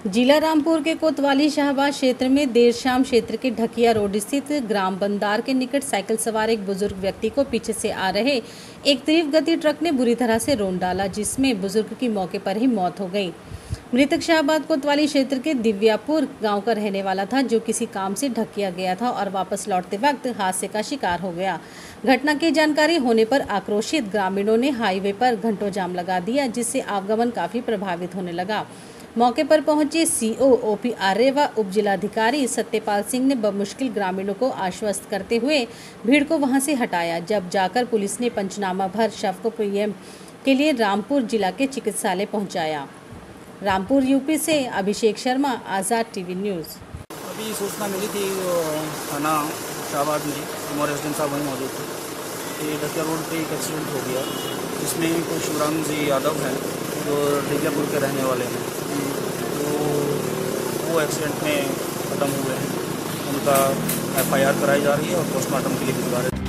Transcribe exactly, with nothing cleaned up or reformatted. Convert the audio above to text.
जिला रामपुर के कोतवाली शाहबाद क्षेत्र में देर शाम क्षेत्र के ढकिया रोड स्थित ग्राम बंदार के निकट साइकिल सवार एक बुजुर्ग व्यक्ति को पीछे से आ रहे एक तीव्र गति ट्रक ने बुरी तरह से रौंद डाला, जिसमें बुजुर्ग की मौके पर ही मौत हो गई। मृतक शाहबाद कोतवाली क्षेत्र के दिव्यापुर गांव का रहने वाला था, जो किसी काम से ढकिया गया था और वापस लौटते वक्त हादसे का शिकार हो गया। घटना की जानकारी होने पर आक्रोशित ग्रामीणों ने हाईवे पर घंटों जाम लगा दिया, जिससे आवागमन काफी प्रभावित होने लगा। मौके पर पहुंचे सीओ ओपी आर्य व उप जिलाधिकारी सत्यपाल सिंह ने बमुश्किल ग्रामीणों को आश्वस्त करते हुए भीड़ को वहां से हटाया, जब जाकर पुलिस ने पंचनामा भर शव को पीएम के लिए रामपुर जिला के चिकित्सालय पहुंचाया। रामपुर यूपी से अभिषेक शर्मा, आज़ाद टीवी न्यूज़। अभी सूचना मिली थी थाना शाहबाद में, हमारे रेजिडेंट साहब वहीं मौजूद थे कि ढकिया रोड पे एक एक्सीडेंट हो गया, जिसमें कोई शिवराम जी यादव हैं जो ढकियापुर के रहने वाले हैं, तो वो एक्सीडेंट में ख़त्म हुए हैं। उनका एफ आई आर कराई जा रही है और पोस्टमार्टम के लिए भिजवा रहे हैं।